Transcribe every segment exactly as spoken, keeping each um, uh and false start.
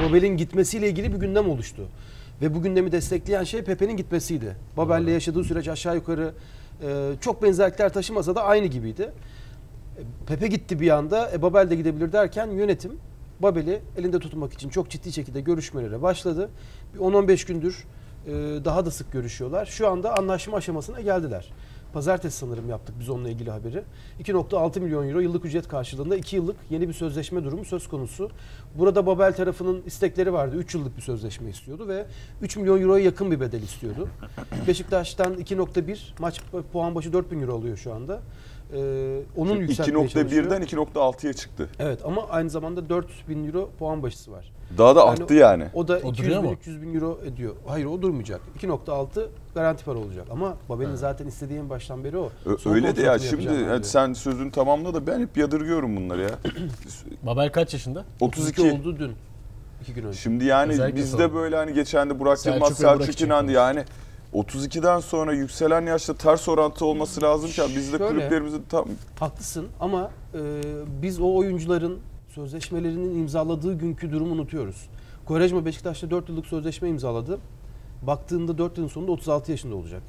Babel'in gitmesiyle ilgili bir gündem oluştu. Ve bu gündemi destekleyen şey Pepe'nin gitmesiydi. Babel'le yaşadığı süreç aşağı yukarı e, çok benzerlikler taşımasa da aynı gibiydi. E, Pepe gitti bir anda, e, Babel de gidebilir derken yönetim Babel'i elinde tutmak için çok ciddi şekilde görüşmelere başladı. Bir on on beş gündür e, daha da sık görüşüyorlar. Şu anda anlaşma aşamasına geldiler. Pazartesi sanırım yaptık biz onunla ilgili haberi. iki nokta altı milyon euro yıllık ücret karşılığında iki yıllık yeni bir sözleşme durumu söz konusu. Burada Babel tarafının istekleri vardı. üç yıllık bir sözleşme istiyordu ve üç milyon euroya yakın bir bedel istiyordu. Beşiktaş'tan iki nokta bir, maç puan başı dört bin euro alıyor şu anda. Ee, onun yükseltmeye çalışıyor. iki nokta birden iki nokta altıya çıktı. Evet ama aynı zamanda dört bin euro puan başısı var. Daha da yani arttı yani. O da iki yüz bin üç yüz bin euro ediyor. Hayır o durmayacak. iki nokta altı garanti para olacak. Ama Babel'in evet. zaten istediği en baştan beri o. Ö- öyle de ya şimdi yani sen sözünü tamamla da ben hep yadırgıyorum bunları ya. Babel kaç yaşında? otuz iki oldu dün. iki gün önce. Şimdi yani özellikle bizde sonra. Böyle hani geçen de Burak Selçuk Yılmaz, Selçuk İnandı yani. otuz ikiden sonra yükselen yaşta ters orantı olması lazım ki bizde kulüplerimizin tam... Haklısın ama e, biz o oyuncuların sözleşmelerinin imzaladığı günkü durumu unutuyoruz. Quaresma Beşiktaş'ta dört yıllık sözleşme imzaladı. Baktığında dört yılın sonunda otuz altı yaşında olacak.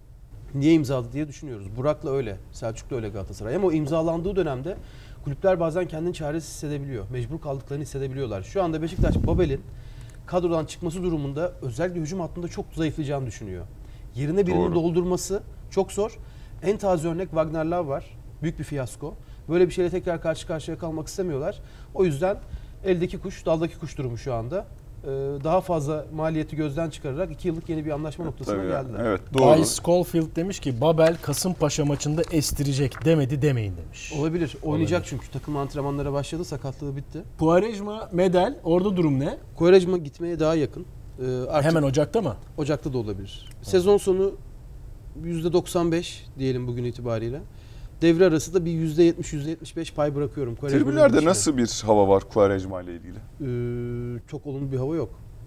Niye imzaladı diye düşünüyoruz. Burak'la öyle, Selçuk'la öyle Galatasaray. Ama o imzalandığı dönemde kulüpler bazen kendini çaresiz hissedebiliyor. Mecbur kaldıklarını hissedebiliyorlar. Şu anda Beşiktaş Babel'in kadrodan çıkması durumunda özellikle hücum hattında çok zayıflayacağını düşünüyor. Yerine birini Doğru. doldurması çok zor. En taze örnek Wagner Love var. Büyük bir fiyasko. Böyle bir şeyle tekrar karşı karşıya kalmak istemiyorlar. O yüzden eldeki kuş, daldaki kuş durumu şu anda. Ee, daha fazla maliyeti gözden çıkararak iki yıllık yeni bir anlaşma noktasına Tabii geldiler. Evet, doğru. Bay Schofield demiş ki Babel Kasımpaşa maçında estirecek demedi demeyin demiş. Olabilir. Oynayacak Olabilir. Çünkü takım antrenmanlara başladı. Sakatlığı bitti. Quaresma, Medel orada durum ne? Quaresma gitmeye daha yakın. Ee, Hemen Ocak'ta mı? Ocak'ta da olabilir. Evet. Sezon sonu yüzde doksan beş diyelim bugün itibariyle. Devre arası da bir yüzde yetmiş yüzde yetmiş beş pay bırakıyorum. Tribünlerde nasıl bir hava var Quaresma ile ilgili? Ee, çok olumlu bir hava yok.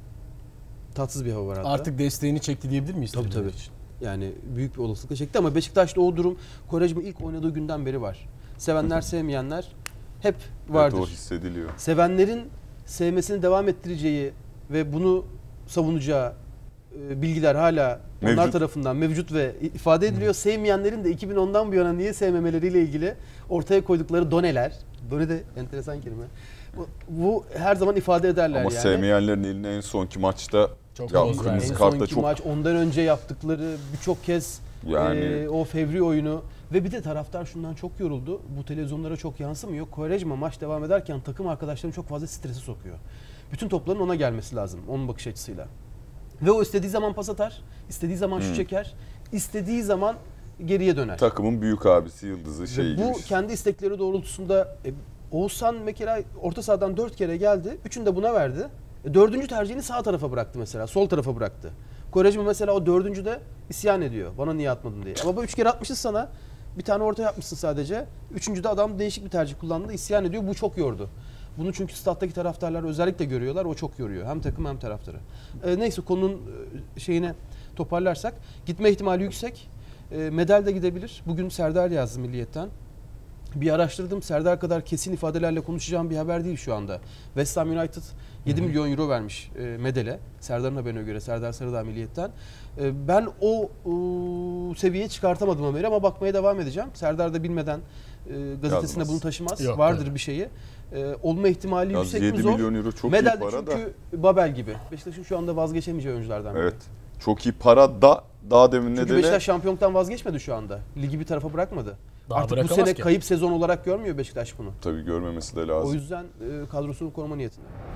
Tatsız bir hava var hatta. Artık desteğini çekti diyebilir miyiz? Tabii tabii. Için? Yani büyük bir olasılıkla çekti ama Beşiktaş'ta o durum Quaresma ilk oynadığı günden beri var. Sevenler sevmeyenler hep vardır. Evet, o hissediliyor. Sevenlerin sevmesini devam ettireceği ve bunu savunacağı bilgiler hala mevcut. Onlar tarafından mevcut ve ifade ediliyor. Hmm. Sevmeyenlerin de iki bin ondan bu yana niye sevmemeleriyle ilgili ortaya koydukları doneler. Done de enteresan kelime. Bu, bu her zaman ifade ederler Ama yani. Ama sevmeyenlerin eline en sonki maçta çok ya, kırmızı en kartla sonki çok... maç ondan önce yaptıkları birçok kez yani... e, o fevri oyunu ve bir de taraftar şundan çok yoruldu. Bu televizyonlara çok yansımıyor. Quaresma maç devam ederken takım arkadaşlarını çok fazla strese sokuyor. Bütün topların ona gelmesi lazım. Onun bakış açısıyla. Ve o istediği zaman pas atar, istediği zaman şut hmm. çeker, istediği zaman geriye döner. Takımın büyük abisi, yıldızı şey gibi. Bu kendi istekleri doğrultusunda e, Oğuzhan mesela orta sahadan dört kere geldi, üçünü de buna verdi. E, dördüncü tercihini sağ tarafa bıraktı mesela, sol tarafa bıraktı. Quaresma mesela o dördüncüde isyan ediyor, bana niye atmadın diye. Ama bu üç kere atmışız sana, bir tane orta yapmışsın sadece. Üçüncüde adam değişik bir tercih kullandı, isyan ediyor, bu çok yordu. Bunu çünkü stat'taki taraftarlar özellikle görüyorlar. O çok yoruyor. Hem takım hem taraftarı. E, neyse konunun şeyine toparlarsak. Gitme ihtimali yüksek. E, Medel de gidebilir. Bugün Serdar yazdı Milliyet'ten. Bir araştırdım. Serdar kadar kesin ifadelerle konuşacağım bir haber değil şu anda. West Ham United yedi milyon euro vermiş e, Medel'e. Serdar'ın haberine göre. Serdar Sarıdağ Milliyet'ten. E, ben o, o seviyeye çıkartamadım haberi ama bakmaya devam edeceğim. Serdar da bilmeden e, gazetesinde Yazmaz. Bunu taşımaz. Yok, Vardır evet. bir şeyi. Ee, olma ihtimali Yaz yüksek mi zor? yedi milyon euro çok Medel iyi para çünkü da. Babel gibi. Beşiktaş'ın şu anda vazgeçemeyeceği oyunculardan Evet. biri. Çok iyi para da daha demin çünkü nedeni. Çünkü Beşiktaş şampiyonluktan vazgeçmedi şu anda. Ligi bir tarafa bırakmadı. Daha Artık bu sene ki. kayıp sezon olarak görmüyor Beşiktaş bunu. Tabii görmemesi de lazım. O yüzden e, kadrosunu koruma niyetinde.